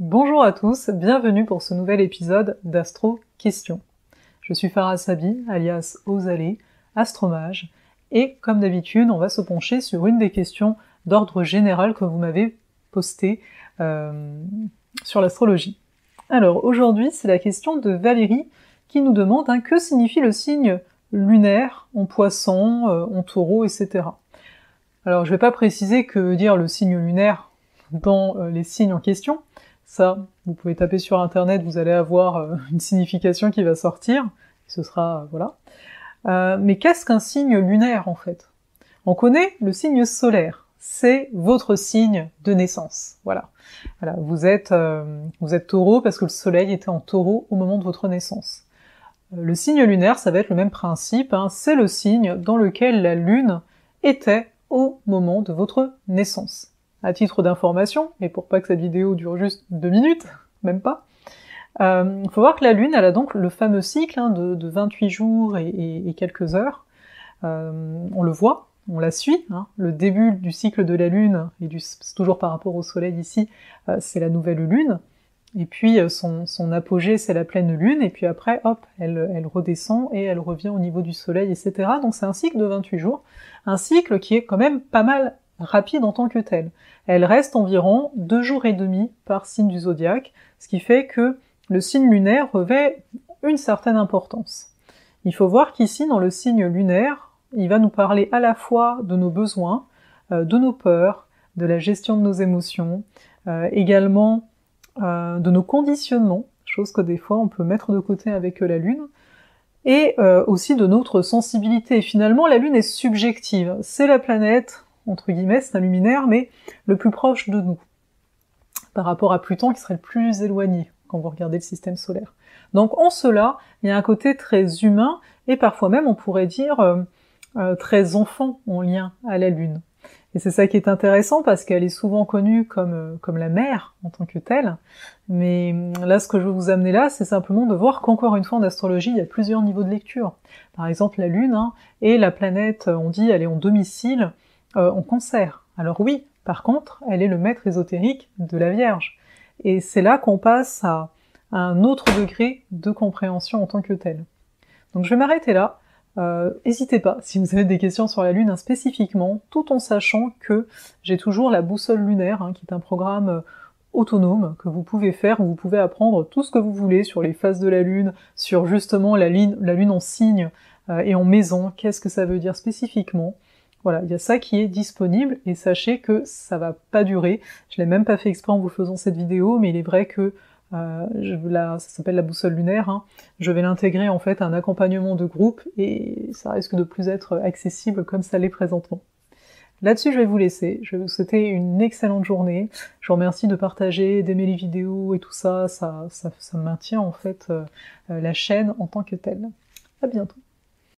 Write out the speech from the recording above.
Bonjour à tous, bienvenue pour ce nouvel épisode d'Astro Questions. Je suis Farah Sabi, alias Ozalé, astromage, et comme d'habitude, on va se pencher sur une des questions d'ordre général que vous m'avez postées sur l'astrologie. Alors aujourd'hui, c'est la question de Valérie qui nous demande que signifie le signe lunaire en poisson, en taureau, etc. Alors je vais pas préciser que veut dire le signe lunaire dans les signes en question. Ça, vous pouvez taper sur internet, vous allez avoir une signification qui va sortir, ce sera, voilà. Mais qu'est-ce qu'un signe lunaire, en fait? On connaît le signe solaire, c'est votre signe de naissance, voilà. Voilà, vous êtes taureau parce que le soleil était en taureau au moment de votre naissance. Le signe lunaire, ça va être le même principe, c'est le signe dans lequel la lune était au moment de votre naissance. À titre d'information, et pour pas que cette vidéo dure juste 2 minutes, même pas, il faut voir que la Lune, elle a donc le fameux cycle de 28 jours et quelques heures. On le voit, on la suit, le début du cycle de la Lune, c'est toujours par rapport au Soleil ici, c'est la nouvelle Lune, et puis son apogée, c'est la pleine Lune, et puis après, hop, elle redescend et elle revient au niveau du Soleil, etc. Donc c'est un cycle de 28 jours, un cycle qui est quand même pas mal rapide en tant que tel. Elle reste environ 2 jours et demi par signe du zodiaque, ce qui fait que le signe lunaire revêt une certaine importance. Il faut voir qu'ici, dans le signe lunaire, il va nous parler à la fois de nos besoins, de nos peurs, de la gestion de nos émotions, également de nos conditionnements, chose que des fois on peut mettre de côté avec la Lune, et aussi de notre sensibilité. Finalement, la Lune est subjective, c'est la planète, entre guillemets, c'est un luminaire, mais le plus proche de nous, par rapport à Pluton qui serait le plus éloigné, quand vous regardez le système solaire. Donc en cela, il y a un côté très humain, et parfois même, on pourrait dire, très enfant en lien à la Lune. Et c'est ça qui est intéressant, parce qu'elle est souvent connue comme la mère, en tant que telle, mais là, ce que je veux vous amener là, c'est simplement de voir qu'encore une fois, en astrologie, il y a plusieurs niveaux de lecture. Par exemple, la Lune, et la planète, on dit, elle est en domicile, en Cancer. Alors oui, par contre, elle est le maître ésotérique de la Vierge. Et c'est là qu'on passe à un autre degré de compréhension en tant que tel. Donc je vais m'arrêter là. N'hésitez pas, si vous avez des questions sur la Lune spécifiquement, tout en sachant que j'ai toujours la boussole lunaire, qui est un programme autonome que vous pouvez faire, où vous pouvez apprendre tout ce que vous voulez sur les phases de la Lune, sur justement la Lune en signe et en maison, qu'est-ce que ça veut dire spécifiquement. Voilà, il y a ça qui est disponible, et sachez que ça va pas durer. Je l'ai même pas fait exprès en vous faisant cette vidéo, mais il est vrai que ça s'appelle la boussole lunaire, je vais l'intégrer en fait à un accompagnement de groupe, et ça risque de plus être accessible comme ça l'est présentement. Là-dessus, je vais vous laisser. Je vais vous souhaiter une excellente journée. Je vous remercie de partager, d'aimer les vidéos et tout ça, ça maintient en fait la chaîne en tant que telle. À bientôt.